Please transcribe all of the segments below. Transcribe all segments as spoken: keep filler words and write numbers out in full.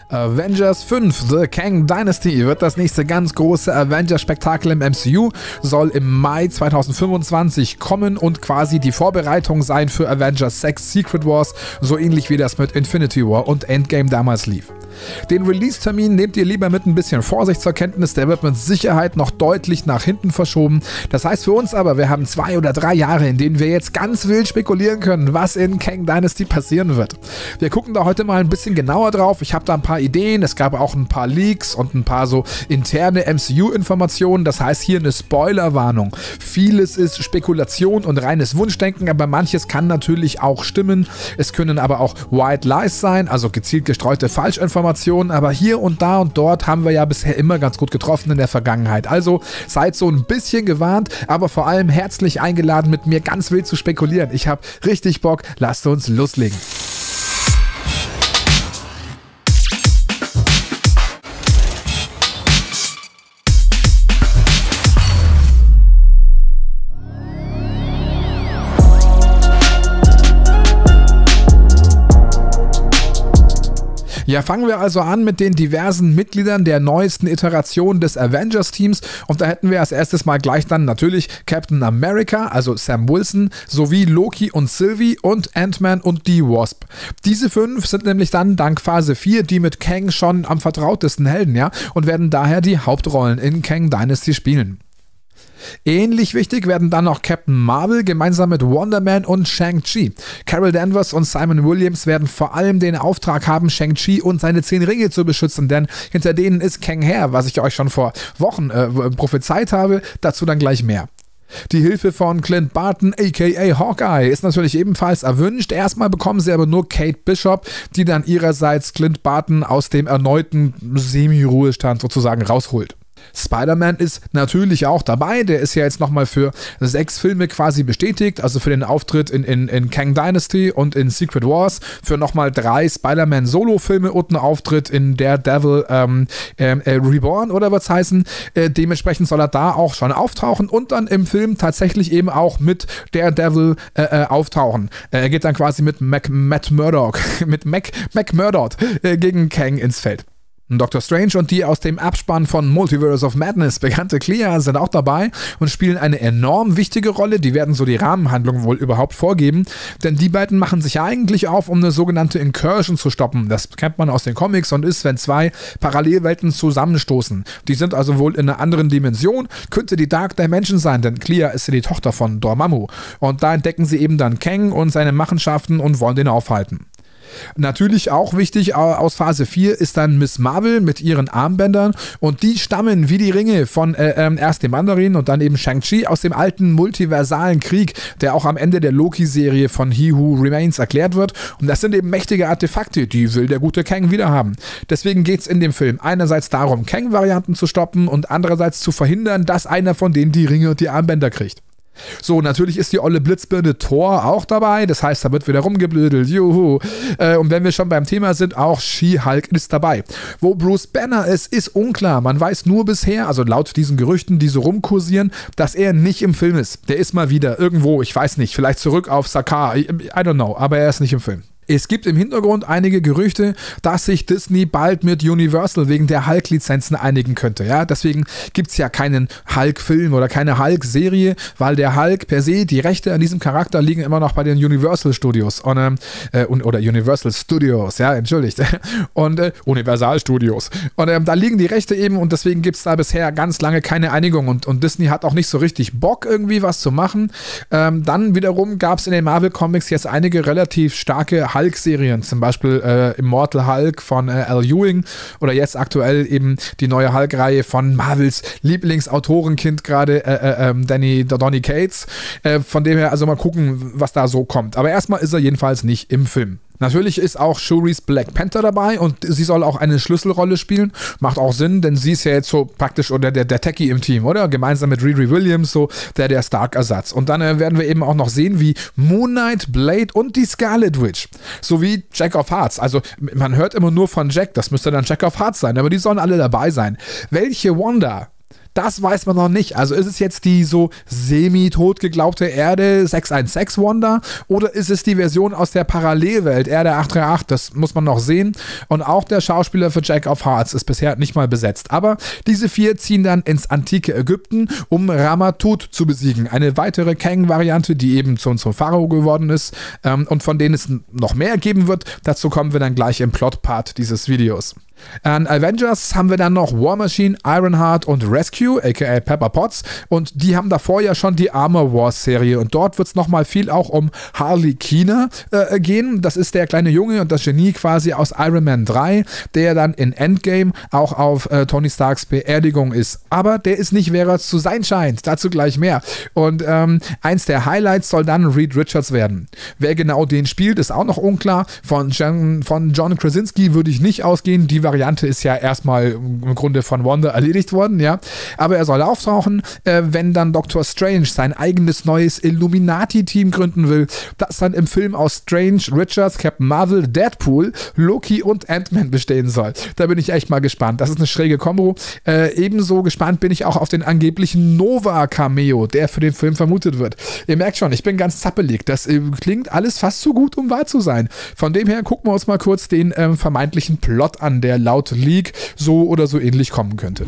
Avengers fünf, The Kang Dynasty, wird das nächste ganz große Avengers-Spektakel im M C U, soll im Mai zweitausendfünfundzwanzig kommen und quasi die Vorbereitung sein für Avengers sechs Secret Wars, so ähnlich wie das mit Infinity War und Endgame damals lief. Den Release-Termin nehmt ihr lieber mit ein bisschen Vorsicht zur Kenntnis, der wird mit Sicherheit noch deutlich nach hinten verschoben. Das heißt für uns aber, wir haben zwei oder drei Jahre, in denen wir jetzt ganz wild spekulieren können, was in Kang Dynasty passieren wird. Wir gucken da heute mal ein bisschen genauer drauf. Ich habe da ein paar Ideen, es gab auch ein paar Leaks und ein paar so interne M C U-Informationen. Das heißt hier eine Spoilerwarnung. Vieles ist Spekulation und reines Wunschdenken, aber manches kann natürlich auch stimmen. Es können aber auch White Lies sein, also gezielt gestreute Falschinformationen. Aber hier und da und dort haben wir ja bisher immer ganz gut getroffen in der Vergangenheit. Also seid so ein bisschen gewarnt, aber vor allem herzlich eingeladen, mit mir ganz wild zu spekulieren. Ich habe richtig Bock, lasst uns loslegen. Ja, fangen wir also an mit den diversen Mitgliedern der neuesten Iteration des Avengers-Teams und da hätten wir als erstes mal gleich dann natürlich Captain America, also Sam Wilson, sowie Loki und Sylvie und Ant-Man und die Wasp. Diese fünf sind nämlich dann dank Phase vier die mit Kang schon am vertrautesten Helden, ja, und werden daher die Hauptrollen in Kang Dynasty spielen. Ähnlich wichtig werden dann noch Captain Marvel gemeinsam mit Wonder Man und Shang-Chi. Carol Danvers und Simon Williams werden vor allem den Auftrag haben, Shang-Chi und seine zehn Ringe zu beschützen, denn hinter denen ist Kang her, was ich euch schon vor Wochen äh, prophezeit habe, dazu dann gleich mehr. Die Hilfe von Clint Barton aka Hawkeye ist natürlich ebenfalls erwünscht. Erstmal bekommen sie aber nur Kate Bishop, die dann ihrerseits Clint Barton aus dem erneuten Semi-Ruhestand sozusagen rausholt. Spider-Man ist natürlich auch dabei, der ist ja jetzt nochmal für sechs Filme quasi bestätigt, also für den Auftritt in, in, in Kang Dynasty und in Secret Wars, für nochmal drei Spider-Man-Solo-Filme und einen Auftritt in Daredevil ähm, äh, Reborn oder was heißen, äh, dementsprechend soll er da auch schon auftauchen und dann im Film tatsächlich eben auch mit Daredevil äh, äh, auftauchen. Äh, er geht dann quasi mit Mac, Matt Murdock, mit Mac, Mac Murdock äh, gegen Kang ins Feld. Doctor Strange und die aus dem Abspann von Multiverse of Madness bekannte Clea sind auch dabei und spielen eine enorm wichtige Rolle. Die werden so die Rahmenhandlung wohl überhaupt vorgeben, denn die beiden machen sich eigentlich auf, um eine sogenannte Incursion zu stoppen. Das kennt man aus den Comics und ist, wenn zwei Parallelwelten zusammenstoßen. Die sind also wohl in einer anderen Dimension, könnte die Dark Dimension sein, denn Clea ist ja die Tochter von Dormammu. Und da entdecken sie eben dann Kang und seine Machenschaften und wollen den aufhalten. Natürlich auch wichtig aus Phase vier ist dann Miss Marvel mit ihren Armbändern und die stammen wie die Ringe von äh, äh, erst dem Mandarin und dann eben Shang-Chi aus dem alten multiversalen Krieg, der auch am Ende der Loki-Serie von He Who Remains erklärt wird und das sind eben mächtige Artefakte, die will der gute Kang wieder haben. Deswegen geht es in dem Film einerseits darum, Kang-Varianten zu stoppen und andererseits zu verhindern, dass einer von denen die Ringe und die Armbänder kriegt. So, natürlich ist die olle Blitzbirne Thor auch dabei, das heißt, da wird wieder rumgeblödelt, juhu. Äh, und wenn wir schon beim Thema sind, auch She-Hulk ist dabei. Wo Bruce Banner ist, ist unklar. Man weiß nur bisher, also laut diesen Gerüchten, die so rumkursieren, dass er nicht im Film ist. Der ist mal wieder irgendwo, ich weiß nicht, vielleicht zurück auf Sakaar, I, I don't know, aber er ist nicht im Film. Es gibt im Hintergrund einige Gerüchte, dass sich Disney bald mit Universal wegen der Hulk-Lizenzen einigen könnte. Ja, deswegen gibt es ja keinen Hulk-Film oder keine Hulk-Serie, weil der Hulk per se, die Rechte an diesem Charakter liegen immer noch bei den Universal Studios und, äh, oder Universal Studios, ja, entschuldigt. Und äh, Universal Studios. Und äh, da liegen die Rechte eben und deswegen gibt es da bisher ganz lange keine Einigung und, und Disney hat auch nicht so richtig Bock, irgendwie was zu machen. Ähm, dann wiederum gab es in den Marvel Comics jetzt einige relativ starke Hulk Hulk-Serien, zum Beispiel äh, Immortal Hulk von äh, Al Ewing oder jetzt aktuell eben die neue Hulk-Reihe von Marvels Lieblingsautorenkind gerade, äh, äh, Danny Donny Cates. Äh, von dem her also mal gucken, was da so kommt. Aber erstmal ist er jedenfalls nicht im Film. Natürlich ist auch Shuris Black Panther dabei und sie soll auch eine Schlüsselrolle spielen. Macht auch Sinn, denn sie ist ja jetzt so praktisch oder der, der Techie im Team, oder? Gemeinsam mit Riri Williams, so der der Stark-Ersatz. Und dann äh, werden wir eben auch noch sehen, wie Moon Knight, Blade und die Scarlet Witch sowie Jack of Hearts. Also man hört immer nur von Jack, das müsste dann Jack of Hearts sein, aber die sollen alle dabei sein. Welche Wanda Das weiß man noch nicht. Also ist es jetzt die so semi-tot geglaubte Erde sechs eins sechs Wanda oder ist es die Version aus der Parallelwelt Erde acht drei acht? Das muss man noch sehen. Und auch der Schauspieler für Jack of Hearts ist bisher nicht mal besetzt. Aber diese vier ziehen dann ins antike Ägypten, um Ramatut zu besiegen. Eine weitere Kang-Variante, die eben zum, zum Pharao geworden ist ähm, und von denen es noch mehr geben wird. Dazu kommen wir dann gleich im Plot-Part dieses Videos. An Avengers haben wir dann noch War Machine, Ironheart und Rescue, aka Pepper Potts, und die haben davor ja schon die Armor Wars Serie und dort wird es nochmal viel auch um Harley Keener äh, gehen. Das ist der kleine Junge und das Genie quasi aus Iron Man drei, der dann in Endgame auch auf äh, Tony Starks Beerdigung ist. Aber der ist nicht, wer er zu sein scheint. Dazu gleich mehr. Und ähm, eins der Highlights soll dann Reed Richards werden. Wer genau den spielt, ist auch noch unklar. Von John, von John Krasinski würde ich nicht ausgehen. Die Variante ist ja erstmal im Grunde von Wanda erledigt worden, ja. Aber er soll auftauchen, äh, wenn dann Doctor Strange sein eigenes neues Illuminati-Team gründen will, das dann im Film aus Strange, Richards, Captain Marvel, Deadpool, Loki und Ant-Man bestehen soll. Da bin ich echt mal gespannt. Das ist eine schräge Kombo. Äh, ebenso gespannt bin ich auch auf den angeblichen Nova-Cameo, der für den Film vermutet wird. Ihr merkt schon, ich bin ganz zappelig. Das äh, klingt alles fast zu gut, um wahr zu sein. Von dem her gucken wir uns mal kurz den ähm, vermeintlichen Plot an, der laut Leak so oder so ähnlich kommen könnte.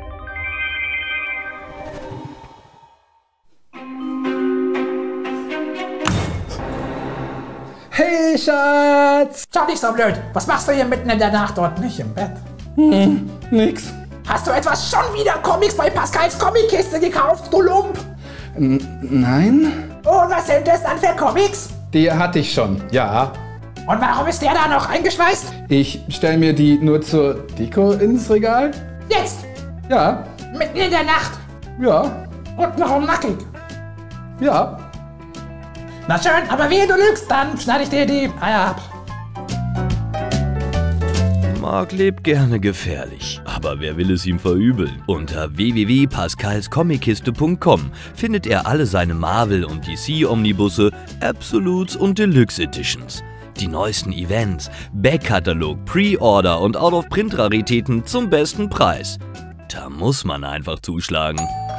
Hey Schatz! Schau nicht so blöd. Was machst du hier mitten in der Nacht dort nicht im Bett? Hm, nix. Hast du etwas schon wieder Comics bei Pascals Comickiste gekauft, du Lump? N nein. Und was sind das dann für Comics? Die hatte ich schon, ja. Und warum ist der da noch eingeschweißt? Ich stelle mir die nur zur Deko ins Regal. Jetzt? Ja. Mitten in der Nacht? Ja. Und warum nackig? Ja. Na schön, aber wehe du lügst, dann schneide ich dir die Eier ab. Mark lebt gerne gefährlich, aber wer will es ihm verübeln? Unter w w w punkt pascals comickiste punkt com findet er alle seine Marvel- und D C-Omnibusse, Absolutes und Deluxe Editions. Die neuesten Events, Backkatalog, Pre-Order und Out-of-Print-Raritäten zum besten Preis. Da muss man einfach zuschlagen.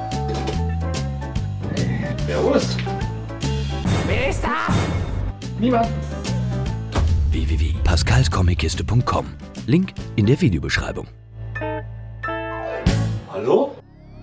Wer ist? Wer ist da? Niemand. w w w punkt pascals comickiste punkt com. Link in der Videobeschreibung. Hallo?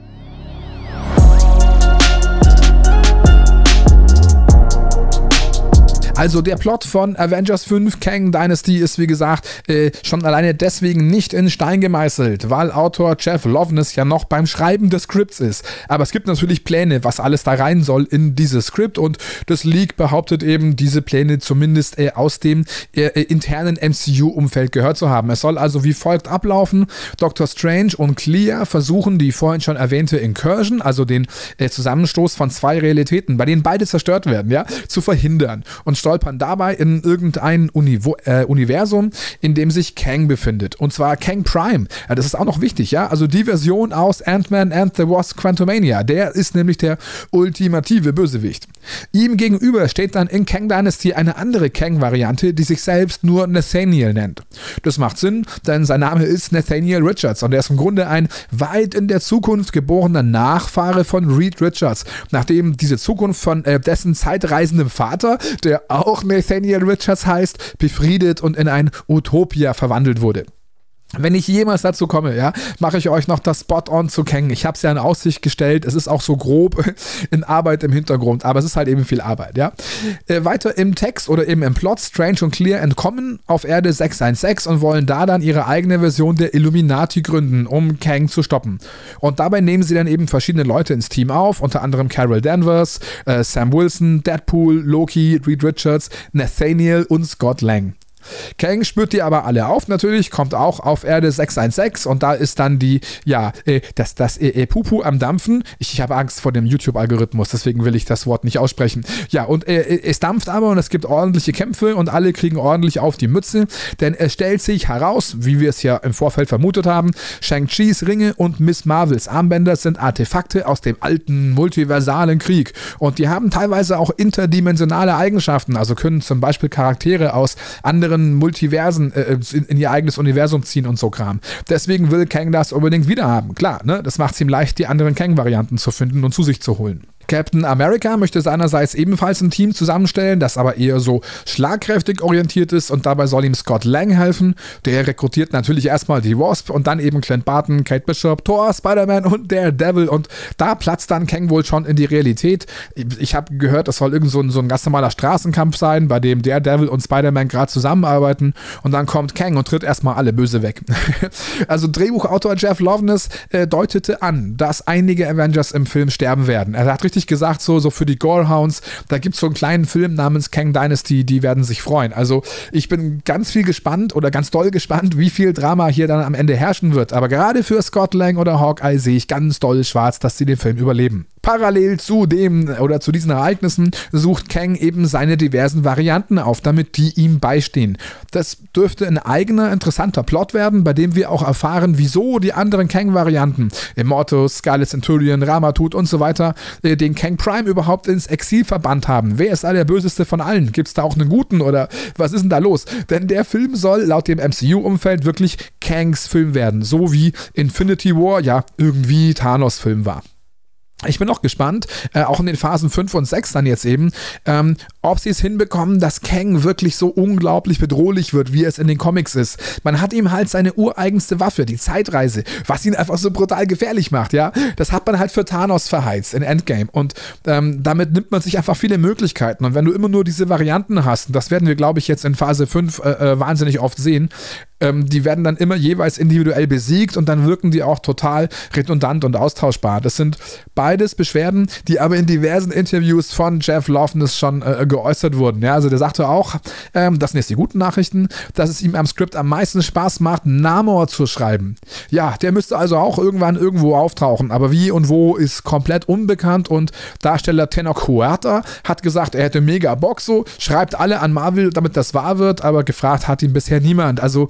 Also der Plot von Avengers fünf Kang Dynasty ist wie gesagt äh, schon alleine deswegen nicht in Stein gemeißelt, weil Autor Jeff Loveness ja noch beim Schreiben des Skripts ist. Aber es gibt natürlich Pläne, was alles da rein soll in dieses Skript und das Leak behauptet eben, diese Pläne zumindest äh, aus dem äh, internen M C U-Umfeld gehört zu haben. Es soll also wie folgt ablaufen. Doctor Strange und Clea versuchen die vorhin schon erwähnte Incursion, also den äh, Zusammenstoß von zwei Realitäten, bei denen beide zerstört werden, ja, zu verhindern und stolpern dabei in irgendein Univo äh, Universum, in dem sich Kang befindet. Und zwar Kang Prime. Ja, das ist auch noch wichtig, ja. Also die Version aus Ant-Man and the Wasp Quantumania. Der ist nämlich der ultimative Bösewicht. Ihm gegenüber steht dann in Kang Dynasty eine andere Kang-Variante, die sich selbst nur Nathaniel nennt. Das macht Sinn, denn sein Name ist Nathaniel Richards und er ist im Grunde ein weit in der Zukunft geborener Nachfahre von Reed Richards, nachdem diese Zukunft von äh, dessen zeitreisendem Vater, der auch Nathaniel Richards heißt, befriedet und in ein Utopia verwandelt wurde. Wenn ich jemals dazu komme, ja, mache ich euch noch das Spot-On zu Kang. Ich habe es ja in Aussicht gestellt. Es ist auch so grob in Arbeit im Hintergrund, aber es ist halt eben viel Arbeit, ja. Äh, weiter im Text oder eben im Plot, Strange und Clea entkommen auf Erde sechs eins sechs und wollen da dann ihre eigene Version der Illuminati gründen, um Kang zu stoppen. Und dabei nehmen sie dann eben verschiedene Leute ins Team auf, unter anderem Carol Danvers, äh, Sam Wilson, Deadpool, Loki, Reed Richards, Nathaniel und Scott Lang. Kang spürt die aber alle auf, natürlich, kommt auch auf Erde sechs eins sechs und da ist dann die, ja, äh, das, das äh, Pupu am Dampfen. Ich, ich habe Angst vor dem YouTube-Algorithmus, deswegen will ich das Wort nicht aussprechen. Ja, und äh, es dampft aber und es gibt ordentliche Kämpfe und alle kriegen ordentlich auf die Mütze, denn es stellt sich heraus, wie wir es ja im Vorfeld vermutet haben, Shang-Chis Ringe und Miss Marvels Armbänder sind Artefakte aus dem alten multiversalen Krieg und die haben teilweise auch interdimensionale Eigenschaften, also können zum Beispiel Charaktere aus anderen anderen Multiversen äh, in, in ihr eigenes Universum ziehen und so Kram. Deswegen will Kang das unbedingt wieder haben. Klar, ne? Das macht es ihm leicht, die anderen Kang-Varianten zu finden und zu sich zu holen. Captain America möchte seinerseits ebenfalls ein Team zusammenstellen, das aber eher so schlagkräftig orientiert ist, und dabei soll ihm Scott Lang helfen. Der rekrutiert natürlich erstmal die Wasp und dann eben Clint Barton, Kate Bishop, Thor, Spider-Man und Daredevil, und da platzt dann Kang wohl schon in die Realität. Ich habe gehört, das soll irgend so ein, so ein ganz normaler Straßenkampf sein, bei dem Daredevil und Spider-Man gerade zusammenarbeiten, und dann kommt Kang und tritt erstmal alle böse weg. Also Drehbuchautor Jeff Loveness äh, deutete an, dass einige Avengers im Film sterben werden. Er hat richtig gesagt, so, so für die Gorehounds, da gibt es so einen kleinen Film namens Kang Dynasty, die werden sich freuen. Also ich bin ganz viel gespannt oder ganz doll gespannt, wie viel Drama hier dann am Ende herrschen wird. Aber gerade für Scott Lang oder Hawkeye sehe ich ganz doll schwarz, dass sie den Film überleben. Parallel zu dem oder zu diesen Ereignissen sucht Kang eben seine diversen Varianten auf, damit die ihm beistehen. Das dürfte ein eigener, interessanter Plot werden, bei dem wir auch erfahren, wieso die anderen Kang-Varianten, Immortus, Scarlet Centurion, Ramatut und so weiter, den Kang Prime überhaupt ins Exil verbannt haben. Wer ist da der Böseste von allen? Gibt es da auch einen Guten oder was ist denn da los? Denn der Film soll laut dem M C U-Umfeld wirklich Kangs Film werden, so wie Infinity War ja irgendwie Thanos Film war. Ich bin auch gespannt, äh, auch in den Phasen fünf und sechs dann jetzt eben, ähm, ob sie es hinbekommen, dass Kang wirklich so unglaublich bedrohlich wird, wie es in den Comics ist. Man hat ihm halt seine ureigenste Waffe, die Zeitreise, was ihn einfach so brutal gefährlich macht, ja. Das hat man halt für Thanos verheizt in Endgame, und ähm, damit nimmt man sich einfach viele Möglichkeiten, und wenn du immer nur diese Varianten hast, und das werden wir, glaube ich, jetzt in Phase fünf äh, äh, wahnsinnig oft sehen, ähm, die werden dann immer jeweils individuell besiegt, und dann wirken die auch total redundant und austauschbar. Das sind beides Beschwerden, die aber in diversen Interviews von Jeff Loveness schon äh, geäußert wurden. Ja, also der sagte auch, ähm, das sind jetzt die guten Nachrichten, dass es ihm am Skript am meisten Spaß macht, Namor zu schreiben. Ja, der müsste also auch irgendwann irgendwo auftauchen, aber wie und wo ist komplett unbekannt, und Darsteller Tenoch Huerta hat gesagt, er hätte mega Bock so, schreibt alle an Marvel, damit das wahr wird, aber gefragt hat ihn bisher niemand. Also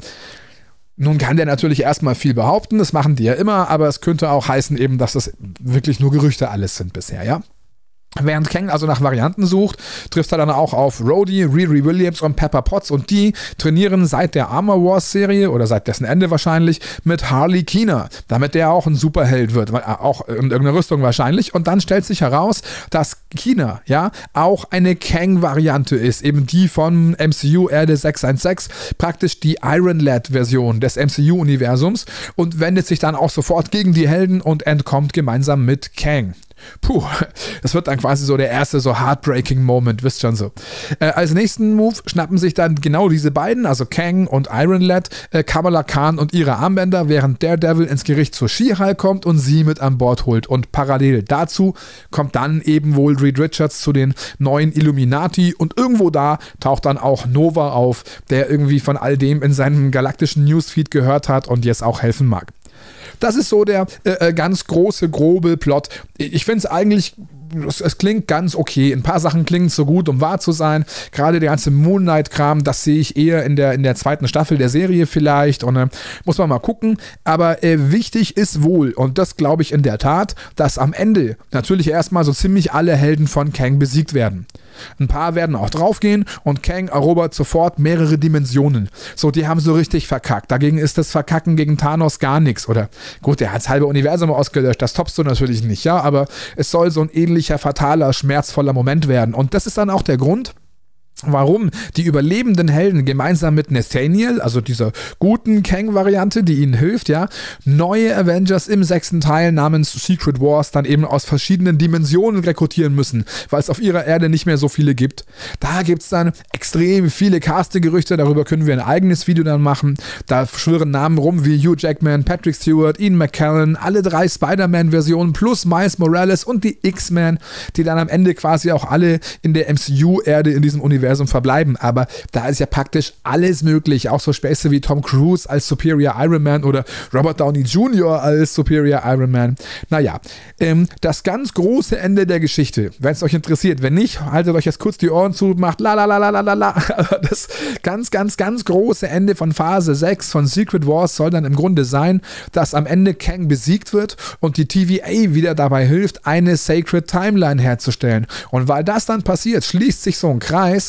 nun kann der natürlich erstmal viel behaupten, das machen die ja immer, aber es könnte auch heißen eben, dass das wirklich nur Gerüchte alles sind bisher, ja. Während Kang also nach Varianten sucht, trifft er dann auch auf Rhodey, Riri Williams und Pepper Potts, und die trainieren seit der Armor Wars Serie oder seit dessen Ende wahrscheinlich mit Harley Keener, damit der auch ein Superheld wird, auch in irgendeiner Rüstung wahrscheinlich, und dann stellt sich heraus, dass Keener ja auch eine Kang-Variante ist, eben die von M C U Erde sechs eins sechs, praktisch die Iron Lad-Version des M C U-Universums, und wendet sich dann auch sofort gegen die Helden und entkommt gemeinsam mit Kang. Puh, das wird dann quasi so der erste so heartbreaking Moment, wisst schon so. Äh, als nächsten Move schnappen sich dann genau diese beiden, also Kang und Iron Lad, äh, Kamala Khan und ihre Armbänder, während Daredevil ins Gericht zur She-Hulk kommt und sie mit an Bord holt. Und parallel dazu kommt dann eben wohl Reed Richards zu den neuen Illuminati, und irgendwo da taucht dann auch Nova auf, der irgendwie von all dem in seinem galaktischen Newsfeed gehört hat und jetzt auch helfen mag. Das ist so der äh, ganz große, grobe Plot. Ich finde es eigentlich, es, es klingt ganz okay. Ein paar Sachen klingen so gut, um wahr zu sein. Gerade der ganze Moon Knight-Kram, das sehe ich eher in der, in der zweiten Staffel der Serie vielleicht. Und äh, muss man mal gucken. Aber äh, wichtig ist wohl, und das glaube ich in der Tat, dass am Ende natürlich erstmal so ziemlich alle Helden von Kang besiegt werden. Ein paar werden auch draufgehen, und Kang erobert sofort mehrere Dimensionen. So, die haben so richtig verkackt. Dagegen ist das Verkacken gegen Thanos gar nichts. Oder gut, der hat das halbe Universum ausgelöscht, das toppst du natürlich nicht, ja, aber es soll so ein ähnlicher, fataler, schmerzvoller Moment werden. Und das ist dann auch der Grund, warum die überlebenden Helden gemeinsam mit Nathaniel, also dieser guten Kang-Variante, die ihnen hilft, ja, neue Avengers im sechsten Teil namens Secret Wars dann eben aus verschiedenen Dimensionen rekrutieren müssen, weil es auf ihrer Erde nicht mehr so viele gibt. Da gibt es dann extrem viele Casting-Gerüchte, darüber können wir ein eigenes Video dann machen. Da schwirren Namen rum wie Hugh Jackman, Patrick Stewart, Ian McKellen, alle drei Spider-Man-Versionen plus Miles Morales und die X-Men, die dann am Ende quasi auch alle in der M C U-Erde in diesem Universum verbleiben, aber da ist ja praktisch alles möglich, auch so Späße wie Tom Cruise als Superior Iron Man oder Robert Downey Junior als Superior Iron Man. Naja, ähm, das ganz große Ende der Geschichte, wenn es euch interessiert, wenn nicht, haltet euch jetzt kurz die Ohren zu, macht la la la la la la la, aber das ganz, ganz, ganz große Ende von Phase sechs von Secret Wars soll dann im Grunde sein, dass am Ende Kang besiegt wird und die T V A wieder dabei hilft, eine Sacred Timeline herzustellen, und weil das dann passiert, schließt sich so ein Kreis,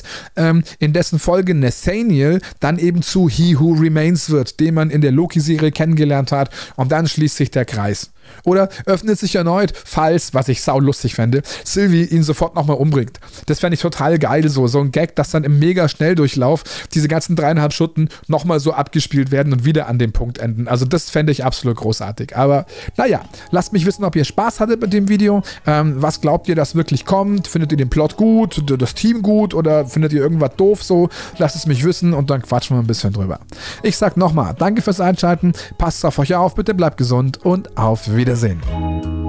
ähm, in dessen Folge Nathaniel dann eben zu He Who Remains wird, den man in der Loki-Serie kennengelernt hat, und dann schließt sich der Kreis. Oder öffnet sich erneut, falls, was ich saulustig fände, Sylvie ihn sofort nochmal umbringt. Das fände ich total geil, so, so ein Gag, dass dann im mega Schnelldurchlauf diese ganzen dreieinhalb Stunden nochmal so abgespielt werden und wieder an dem Punkt enden. Also das fände ich absolut großartig. Aber naja, lasst mich wissen, ob ihr Spaß hattet mit dem Video. Ähm, was glaubt ihr, dass wirklich kommt? Findet ihr den Plot gut, das Team gut oder findet ihr irgendwas doof so? Lasst es mich wissen und dann quatschen wir ein bisschen drüber. Ich sag nochmal, danke fürs Einschalten, passt auf euch auf, bitte bleibt gesund und auf Wiedersehen.